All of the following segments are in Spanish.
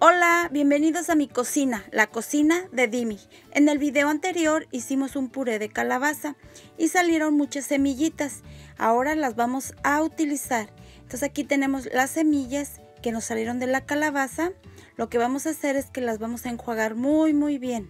Hola, bienvenidos a mi cocina, la cocina de Dimi. En el video anterior hicimos un puré de calabaza y salieron muchas semillitas. Ahora las vamos a utilizar. Entonces aquí tenemos las semillas que nos salieron de la calabaza. Lo que vamos a hacer es que las vamos a enjuagar muy bien.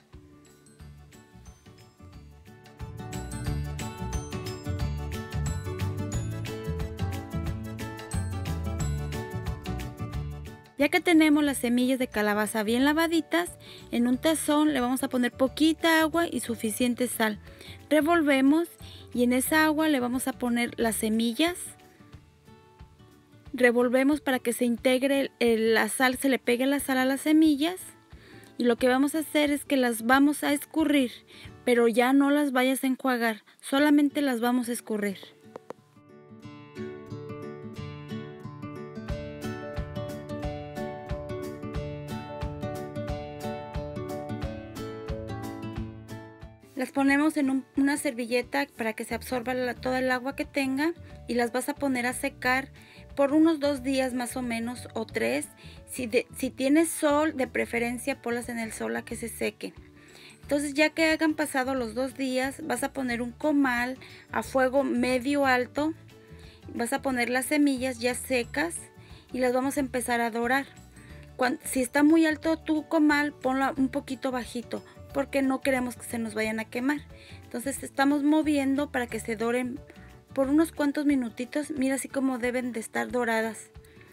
Ya que tenemos las semillas de calabaza bien lavaditas, en un tazón le vamos a poner poquita agua y suficiente sal. Revolvemos y en esa agua le vamos a poner las semillas. Revolvemos para que se integre la sal, se le pegue la sal a las semillas. Y lo que vamos a hacer es que las vamos a escurrir, pero ya no las vayas a enjuagar, solamente las vamos a escurrir. Las ponemos en una servilleta para que se absorba toda el agua que tenga y las vas a poner a secar por unos 2 días más o menos o 3. Si tienes sol, de preferencia ponlas en el sol a que se sequen. Entonces ya que hayan pasado los 2 días, vas a poner un comal a fuego medio alto. Vas a poner las semillas ya secas y las vamos a empezar a dorar. Si está muy alto tu comal, ponlo un poquito bajito, porque no queremos que se nos vayan a quemar. Entonces estamos moviendo para que se doren por unos cuantos minutitos. Mira así como deben de estar doradas.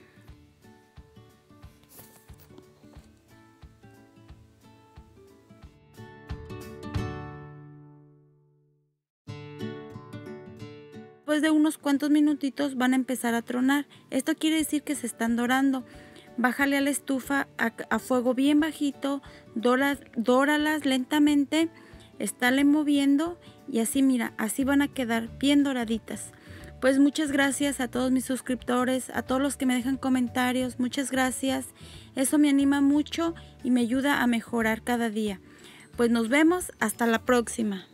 Después de unos cuantos minutitos van a empezar a tronar. Esto quiere decir que se están dorando. Bájale a la estufa a fuego bien bajito, dóralas lentamente, estarle moviendo y así mira, así van a quedar bien doraditas. Pues muchas gracias a todos mis suscriptores, a todos los que me dejan comentarios, muchas gracias. Eso me anima mucho y me ayuda a mejorar cada día. Pues nos vemos, hasta la próxima.